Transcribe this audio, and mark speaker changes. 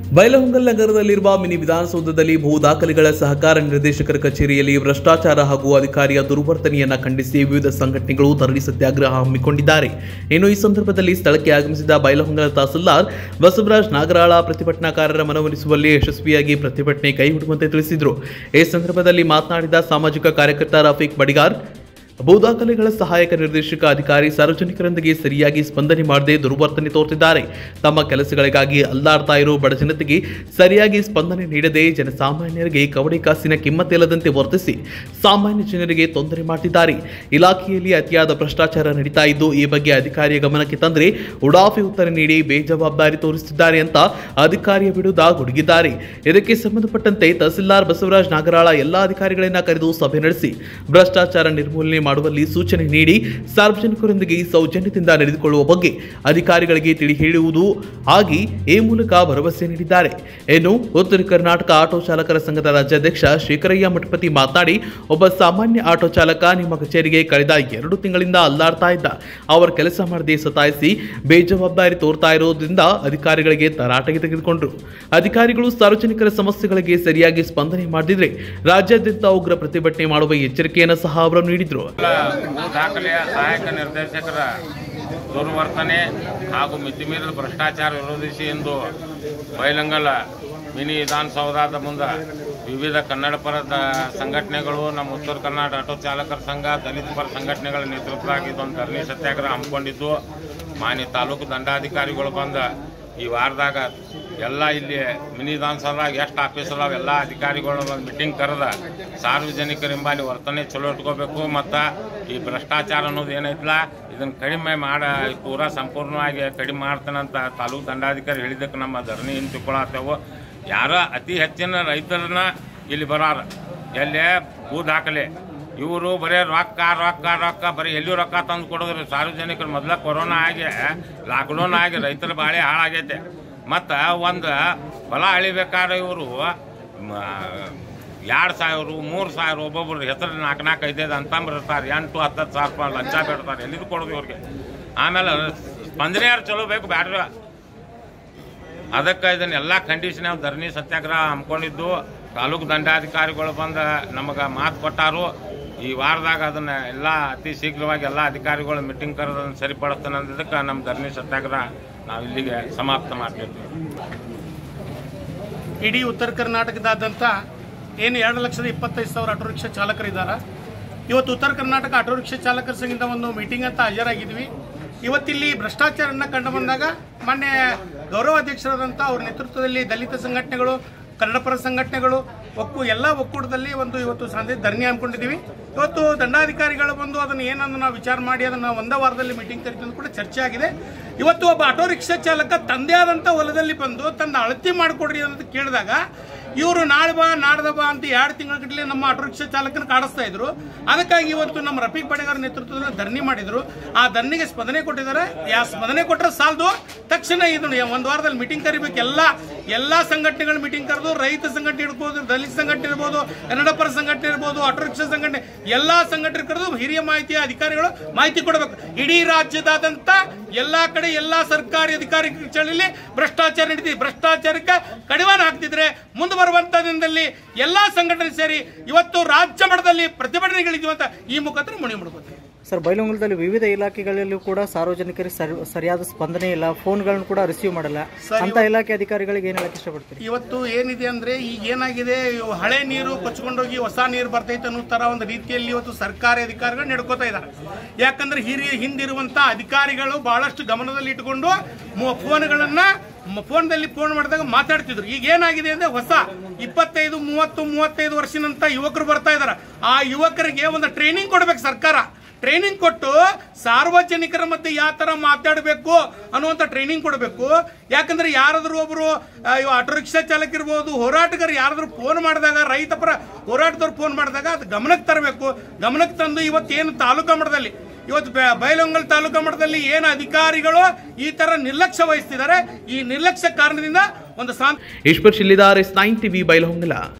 Speaker 1: ಬೈಲಹೊಂಗಲ ನಗರದಲ್ಲಿರುವ ಮಿನಿ ವಿಧಾನಸೌಧದಲ್ಲಿ ಭೂ ದಾಖಲೆಗಳ ಸಹಕಾರ ನಿರ್ದೇಶಕರ ಕಚೇರಿಯಲ್ಲಿ ಭ್ರಷ್ಟಾಚಾರ ಹಾಗೂ ಅಧಿಕಾರಿಯ ದುರ್ವರ್ತನೆಯನ್ನು ಖಂಡಿಸಿ ವಿವಿಧ ಸಂಘಟನೆಗಳು ಧರಣಿ ಸತ್ಯಾಗ್ರಹ ಹಮ್ಮಿಕೊಂಡಿದ್ದಾರೆ. ಇನ್ನು ಈ ಸಂದರ್ಭದಲ್ಲಿ ಸ್ಥಳಕ್ಕೆ ಆಗಮಿಸಿದ ಬೈಲಹೊಂಗಲ ತಹಸೀಲ್ದಾರ್ ಬಸವರಾಜ್ ನಾಗರಾಳ ಪ್ರತಿಭಟನಾಕಾರರ ಮನವೊಲಿಸುವಲ್ಲಿ ಯಶಸ್ವಿಯಾಗಿ ಪ್ರತಿಭಟನೆ ಕೈಬಿಡುವಂತೆ ತಿಳಿಸಿದರು. ಈ ಸಂದರ್ಭದಲ್ಲಿ ಮಾತನಾಡಿದ ಸಾಮಾಜಿಕ ಕಾರ್ಯಕರ್ತ ರಫೀಕ್ ಬಡಿಗಾರ್, ಭೂ ದಾಖಲೆಗಳ ಸಹಾಯಕ ನಿರ್ದೇಶಕ ಅಧಿಕಾರಿ ಸಾರ್ವಜನಿಕರೊಂದಿಗೆ ಸರಿಯಾಗಿ ಸ್ಪಂದನೆ ಮಾಡದೆ ದುರ್ವರ್ತನೆ ತೋರುತ್ತಿದ್ದಾರೆ. ತಮ್ಮ ಕೆಲಸಗಳಿಗಾಗಿ ಅಲ್ಲಾಡ್ತಾ ಇರೋ ಬಡ ಜನತೆಗೆ ಸರಿಯಾಗಿ ಸ್ಪಂದನೆ ನೀಡದೆ ಜನಸಾಮಾನ್ಯರಿಗೆ ಕವಡೆ ಕಾಸಿನ ಕಿಮ್ಮತ್ತಿಲ್ಲದಂತೆ ವರ್ತಿಸಿ ಸಾಮಾನ್ಯ ಜನರಿಗೆ ತೊಂದರೆ ಮಾಡುತ್ತಿದ್ದಾರೆ. ಇಲಾಖೆಯಲ್ಲಿ ಅತಿಯಾದ ಭ್ರಷ್ಟಾಚಾರ ನಡೀತಾ ಇದ್ದು ಈ ಬಗ್ಗೆ ಅಧಿಕಾರಿಯ ಗಮನಕ್ಕೆ ತಂದರೆ ಉಡಾಫೆ ಉತ್ತರ ನೀಡಿ ಬೇಜವಾಬ್ದಾರಿ ತೋರಿಸುತ್ತಿದ್ದಾರೆ ಅಂತ ಅಧಿಕಾರಿಯ ವಿರುದ್ಧ ಗುಡುಗಿದ್ದಾರೆ. ಇದಕ್ಕೆ ಸಂಬಂಧಪಟ್ಟಂತೆ ತಹಸೀಲ್ದಾರ್ ಬಸವರಾಜ್ ನಾಗರಾಳ ಎಲ್ಲಾ ಅಧಿಕಾರಿಗಳನ್ನ ಕರೆದು ಸಭೆ ನಡೆಸಿ ಭ್ರಷ್ಟಾಚಾರ ನಿರ್ಮೂಲನೆ ಮಾಡುವಲ್ಲಿ ಸೂಚನೆ ನೀಡಿ ಸಾರ್ವಜನಿಕರೊಂದಿಗೆ ಸೌಜನ್ಯದಿಂದ ನಡೆದುಕೊಳ್ಳುವ ಬಗ್ಗೆ ಅಧಿಕಾರಿಗಳಿಗೆ ತಿಳಿ ಹೇಳುವುದು ಆಗಿ ಈ ಮೂಲಕ ಭರವಸೆ ನೀಡಿದ್ದಾರೆ. ಇನ್ನು ಉತ್ತರ ಕರ್ನಾಟಕ ಆಟೋ ಚಾಲಕರ ಸಂಘದ ರಾಜ್ಯಾಧ್ಯಕ್ಷ ಶೇಖರಯ್ಯ ಮಠಪತಿ ಮಾತನಾಡಿ, ಒಬ್ಬ ಸಾಮಾನ್ಯ ಆಟೋ ಚಾಲಕ ನಿಮ್ಮ ಕಚೇರಿಗೆ ಕಳೆದ 2 ತಿಂಗಳಿಂದ ಅಲ್ಲಾಡ್ತಾ ಇದ್ದ. ಅವರು ಕೆಲಸ ಮಾಡದೆ ಸತಾಯಿಸಿ ಬೇಜವಾಬ್ದಾರಿ ತೋರ್ತಾ ಇರೋದ್ರಿಂದ ಅಧಿಕಾರಿಗಳಿಗೆ ತರಾಟೆಗೆ ತೆಗೆದುಕೊಂಡರು. ಅಧಿಕಾರಿಗಳು ಸಾರ್ವಜನಿಕರ ಸಮಸ್ಯೆಗಳಿಗೆ ಸರಿಯಾಗಿ ಸ್ಪಂದನೆ ಮಾಡದಿದ್ರೆ ರಾಜ್ಯಾದ್ಯಂತ ಉಗ್ರ ಪ್ರತಿಭಟನೆ ಮಾಡುವ ಎಚ್ಚರಿಕೆಯನ್ನು ಸಹ ಅವರು ನೀಡಿದರು.
Speaker 2: ದಾಖಲೆಯ ಸಹಾಯಕ ನಿರ್ದೇಶಕರ ದುರ್ವರ್ತನೆ ಹಾಗೂ ಮಿತಿಮೀರಿದ ಭ್ರಷ್ಟಾಚಾರ ವಿರೋಧಿಸಿ ಎಂದು ಬೈಲಹೊಂಗಲ ಮಿನಿ ವಿಧಾನಸೌಧದ ಮುಂದೆ ವಿವಿಧ ಕನ್ನಡ ಪರ ಸಂಘಟನೆಗಳು, ನಮ್ಮ ಉತ್ತರ ಕರ್ನಾಟಕ ಆಟೋ ಚಾಲಕರ ಸಂಘ, ದಲಿತ ಪರ ಸಂಘಟನೆಗಳ ನೇತೃತ್ವವಾಗಿ ಇದೊಂದು ಧರಣಿ ಸತ್ಯಾಗ್ರಹ ಹಮ್ಮಿಕೊಂಡಿದ್ದು, ಮಾನ್ಯ ತಾಲೂಕು ದಂಡಾಧಿಕಾರಿಗಳು ಬಂದ ಈ ವಾರದಾಗ ಎಲ್ಲ ಇಲ್ಲಿ ಮಿನಿ ವಿಧಾನಸೌಧದಾಗ ಎಷ್ಟು ಆಫೀಸ್ ಅದಾವ ಎಲ್ಲ ಅಧಿಕಾರಿಗಳು ಒಂದು ಮೀಟಿಂಗ್ ಕರೆದ ಸಾರ್ವಜನಿಕರ ಹಿಂಬಾಲಿ ವರ್ತನೆ ಚಲೋ ಇಟ್ಕೋಬೇಕು ಮತ್ತು ಈ ಭ್ರಷ್ಟಾಚಾರ ಅನ್ನೋದು ಏನೈತಲ್ಲ ಇದನ್ನು ಕಡಿಮೆ ಪೂರಾ ಸಂಪೂರ್ಣವಾಗಿ ಕಡಿಮೆ ಮಾಡ್ತಾನಂತ ತಾಲೂಕು ದಂಡಾಧಿಕಾರಿ ಹೇಳಿದ್ದಕ್ಕೆ ನಮ್ಮ ಧರಣಿ ಹಿಂತಿಕೊಳ್ಳತ್ತೇವೆ. ಯಾರೋ ಅತಿ ಹೆಚ್ಚಿನ ರೈತರನ್ನ ಇಲ್ಲಿ ಬರಾರ ಎಲ್ಲೇ ಭೂ ದಾಖಲೆ ಇವರು ಬರೀ ರೊಕ್ಕ ರೊಕ್ಕ ರೊಕ್ಕ ಬರೀ ಎಲ್ಲಿ ರೊಕ್ಕ ತಂದು ಕೊಡೋದ್ರಿ. ಸಾರ್ವಜನಿಕರು ಮೊದಲ ಕೊರೋನಾ ಆಗಿ ಲಾಕ್ಡೌನ್ ಆಗಿ ರೈತರ ಬಾಳೆ ಹಾಳಾಗೈತೆ. ಮತ್ತು ಒಂದು ಹೊಲ ಅಳಿಬೇಕಾದ್ರೆ ಇವರು 2,000 3,000 ಒಬ್ಬೊಬ್ರು ಹೆಸರು 4-5 ಅಂತಂಬ್ರು ಇರ್ತಾರೆ. 8-10 ಸಾವಿರ ರೂಪಾಯಿ ಲಂಚ ಬೇಡ್ತಾರೆ. ಎಲ್ಲಿದು ಕೊಡೋದು ಇವ್ರಿಗೆ. ಆಮೇಲೆ ಸ್ಪಂದನೆ ಯಾರು ಚಲೋ ಬೇಕು ಬ್ಯಾಡ್ರಿ. ಅದಕ್ಕೆ ಇದನ್ನೆಲ್ಲ ಖಂಡಿಸಿ ನಾವು ಧರಣಿ ಸತ್ಯಾಗ್ರಹ ಹಮ್ಮಿಕೊಂಡಿದ್ದು. ತಾಲೂಕು ದಂಡಾಧಿಕಾರಿಗಳು ಬಂದು ನಮಗೆ ಮಾತು ಕೊಟ್ಟಾರು. ಈ ವಾರದಾಗ ಅದನ್ನು ಎಲ್ಲ ಅತಿ ಶೀಘ್ರವಾಗಿ ಎಲ್ಲ ಅಧಿಕಾರಿಗಳು ಮೀಟಿಂಗ್ ಕರೆದನ್ನು ಸರಿಪಡಿಸ್ತಾನೆ ಅಂದಿದ್ದಕ್ಕೆ ನಮ್ಮ ಧರಣಿ ಸತ್ಯಾಗ್ರಹ ನಾವು ಇಲ್ಲಿಗೆ ಸಮಾಪ್ತ ಮಾಡ್ತಿರ್ತೀವಿ.
Speaker 3: ಇಡೀ ಉತ್ತರ ಕರ್ನಾಟಕದಾದ್ಯಂತ ಏನು 2,25,000 ಆಟೋ ರಿಕ್ಷಾ ಚಾಲಕರಿದ್ದಾರೆ. ಇವತ್ತು ಉತ್ತರ ಕರ್ನಾಟಕ ಆಟೋ ರಿಕ್ಷಾ ಚಾಲಕರ ಸಂಘದ ಒಂದು ಮೀಟಿಂಗ್ ಅಂತ ಹಾಜರಾಗಿದ್ವಿ. ಇವತ್ತಿಲ್ಲಿ ಭ್ರಷ್ಟಾಚಾರನ ಕಂಡು ಬಂದಾಗ ಮೊನ್ನೆ ಗೌರವಾಧ್ಯಕ್ಷರಾದಂಥ ಅವ್ರ ನೇತೃತ್ವದಲ್ಲಿ ದಲಿತ ಸಂಘಟನೆಗಳು, ಕನ್ನಡ ಪರ ಸಂಘಟನೆಗಳು ಎಲ್ಲ ಒಕ್ಕೂಟದಲ್ಲಿ ಇವತ್ತು ಸಂಜೆ ಧರಣಿ ಹಮ್ಮಿಕೊಂಡಿದ್ದೀವಿ. ಇವತ್ತು ದಂಡಾಧಿಕಾರಿಗಳು ಬಂದು ಅದನ್ನು ಏನನ್ನು ನಾವು ವಿಚಾರ ಮಾಡಿ ಅದನ್ನು ಒಂದೇ ವಾರದಲ್ಲಿ ಮೀಟಿಂಗ್ ಕರಿತು ಕೂಡ ಚರ್ಚೆ ಆಗಿದೆ. ಇವತ್ತು ಒಬ್ಬ ಆಟೋ ರಿಕ್ಷಾ ಚಾಲಕ ತಂದೆ ಆದಂಥ ಹೊಲದಲ್ಲಿ ಬಂದು ತನ್ನ ಅಳತೆ ಮಾಡಿಕೊಡ್ರಿ ಅಂತ ಕೇಳಿದಾಗ ಇವರು ನಾಳೆ ಬಾ ನಾಡ್ದ ಬಾ ಅಂತ 2 ತಿಂಗಳ ಗಟ್ಟಲೆ ನಮ್ಮ ಆಟೋ ರಿಕ್ಷಾ ಚಾಲಕನ ಕಾಡಿಸ್ತಾ ಇದ್ರು. ಅದಕ್ಕಾಗಿ ಇವತ್ತು ನಮ್ಮ ರಫೀಕ್ ಬಡಿಗಾರ ನೇತೃತ್ವದಲ್ಲಿ ಧರಣಿ ಮಾಡಿದ್ರು. ಆ ಧರಣಿಗೆ ಸ್ಪಂದನೆ ಕೊಟ್ಟಿದ್ದಾರೆ. ಸ್ಪಂದನೆ ಕೊಟ್ಟರೆ ಸಾಲದು, ತಕ್ಷಣ ಇದನ್ನು 1 ವಾರದಲ್ಲಿ ಮೀಟಿಂಗ್ ಕರಿಬೇಕು. ಎಲ್ಲ ಸಂಘಟನೆಗಳ ಮೀಟಿಂಗ್ ಕರೆದು, ರೈತ ಸಂಘಟನೆ ಇರ್ಬೋದು, ದಲಿತ ಸಂಘಟನೆ ಇರ್ಬೋದು, ಕನ್ನಡ ಪರ ಸಂಘಟನೆ ಇರ್ಬೋದು, ಆಟೋ ರಿಕ್ಷಾ ಸಂಘಟನೆ ಎಲ್ಲಾ ಸಂಘಟನೆ ಕರೆದು ಹಿರಿಯ ಮಾಹಿತಿಯ ಅಧಿಕಾರಿಗಳು ಮಾಹಿತಿ ಕೊಡಬೇಕು. ಇಡೀ ರಾಜ್ಯದಾದ್ಯಂತ ಎಲ್ಲಾ ಕಡೆ ಎಲ್ಲಾ ಸರ್ಕಾರಿ ಅಧಿಕಾರಿ ಚಳಿಲಿ ಭ್ರಷ್ಟಾಚಾರ ನಡೀತಿದೆ. ಭ್ರಷ್ಟಾಚಾರಕ್ಕೆ ಕಡಿವಾಣ ಹಾಕ್ತಿದ್ರೆ ಮುಂದೆ ಬರುವಂತ ದಿನದಲ್ಲಿ ಎಲ್ಲಾ ಸಂಘಟನೆ ಸೇರಿ ಇವತ್ತು ರಾಜ್ಯ ಮಟ್ಟದಲ್ಲಿ ಪ್ರತಿಭಟನೆಗಳಿದ್ದೀವಿ ಅಂತ ಈ ಮುಖಾಂತರ ಮನವಿ ಮಾಡಬಹುದು.
Speaker 4: ಸರ್, ಬೈಲಹೊಂಗಲದಲ್ಲಿ ವಿವಿಧ ಇಲಾಖೆಗಳಲ್ಲೂ ಕೂಡ ಸಾರ್ವಜನಿಕರಿಗೆ ಸರಿಯಾದ ಸ್ಪಂದನೆ ಇಲ್ಲ, ಫೋನ್ಗಳನ್ನು ಕೂಡ ರಿಸೀವ್ ಮಾಡಲ್ಲ. ಅಂತ ಇಲಾಖೆ ಅಧಿಕಾರಿಗಳಿಗೆ ಏನು ಹೇಳಕ್ಕೆ ಇಷ್ಟಪಡ್ತೀರಿ?
Speaker 3: ಇವತ್ತು ಏನಿದೆ ಅಂದ್ರೆ ಈಗ ಏನಾಗಿದೆ, ಹಳೆ ನೀರು ಕೊಚ್ಕೊಂಡೋಗಿ ಹೊಸ ನೀರು ಬರ್ತೈತೆ ಅನ್ನೋ ತರ ಒಂದು ರೀತಿಯಲ್ಲಿ ಇವತ್ತು ಸರ್ಕಾರಿ ಅಧಿಕಾರಿಗಳು ನಡ್ಕೋತಾ ಇದ್ದಾರೆ. ಯಾಕಂದ್ರೆ ಹಿಂದಿರುವಂತ ಅಧಿಕಾರಿಗಳು ಬಹಳಷ್ಟು ಗಮನದಲ್ಲಿ ಇಟ್ಟುಕೊಂಡು ಫೋನ್ದಲ್ಲಿ ಫೋನ್ ಮಾಡಿದಾಗ ಮಾತಾಡ್ತಿದ್ರು. ಈಗ ಏನಾಗಿದೆ ಅಂದ್ರೆ ಹೊಸ 25, 30, 35 ವರ್ಷದಂತ ಯುವಕರು ಬರ್ತಾ ಇದಾರೆ. ಆ ಯುವಕರಿಗೆ ಒಂದು ಟ್ರೈನಿಂಗ್ ಕೊಡ್ಬೇಕು ಸರ್ಕಾರ. ಟ್ರೈನಿಂಗ್ ಕೊಟ್ಟು ಸಾರ್ವಜನಿಕರ ಮಧ್ಯೆ ಯಾವ ತರ ಮಾತಾಡಬೇಕು ಅನ್ನುವಂಥ ಟ್ರೈನಿಂಗ್ ಕೊಡಬೇಕು. ಯಾಕಂದ್ರೆ ಯಾರಾದ್ರೂ ಒಬ್ರು ಆಟೋ ರಿಕ್ಷಾ ಚಾಲಕ ಇರ್ಬೋದು, ಹೋರಾಟಗಾರ ಯಾರಾದ್ರೂ ಫೋನ್ ಮಾಡಿದಾಗ, ರೈತ ಪರ ಹೋರಾಟದವ್ರು ಫೋನ್ ಮಾಡಿದಾಗ ಅದು ಗಮನಕ್ಕೆ ತರಬೇಕು. ಗಮನಕ್ಕೆ ತಂದು ಇವತ್ತೇನು ತಾಲೂಕಾ ಮಟ್ಟದಲ್ಲಿ ಇವತ್ತು ಬೈಲಹೊಂಗಲ ತಾಲೂಕಾ ಮಟ್ಟದಲ್ಲಿ ಏನು ಅಧಿಕಾರಿಗಳು ಈ ತರ ನಿರ್ಲಕ್ಷ್ಯ ವಹಿಸ್ತಿದ್ದಾರೆ, ಈ ನಿರ್ಲಕ್ಷ್ಯ ಕಾರಣದಿಂದ ಒಂದು
Speaker 1: ಈಶ್ವರ್ ಶಿಲ್ಲಿದಾರ್, S9 TV, ಬೈಲಹೊಂಗಲ.